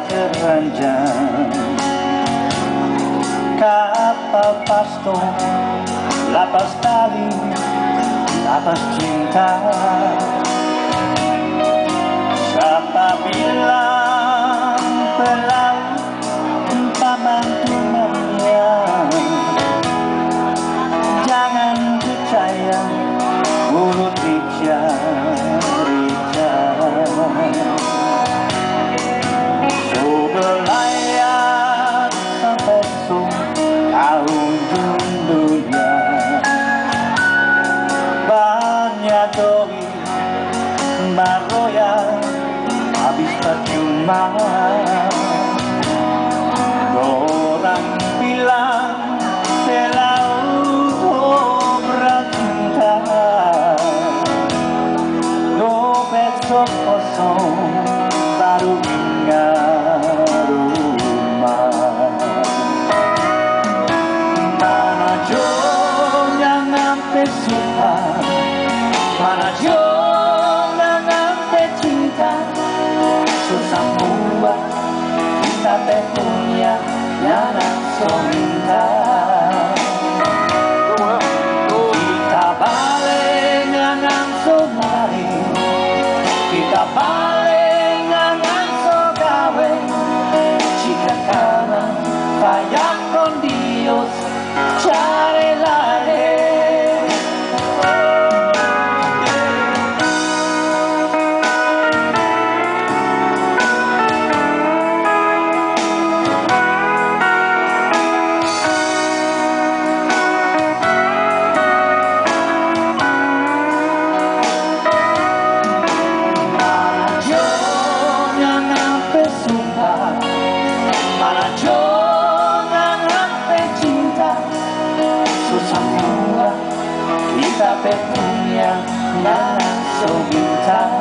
teranjang. Kapal pasto, lapas tali, lapas cinta. Siapa bilang pelaut paman tunanya? Jangan percaya mulut rica-rica. So berlayar sampai tahun dunia. Banyak doi baroya habis percuma. Orang bilang selalu berat cinta. Dompet kosong baru ingat rumah. Mana Jo yang sampai suka, mana Jo yang sampai cinta. Susah buat kita punya yang langsung minta. Kita balik yang langsung lari, kita balik yang langsung gawe. Jika kanan kayak con Dios cari lari. Mana Jo yang sampai cinta. Susah buat kita punya yang langsung minta.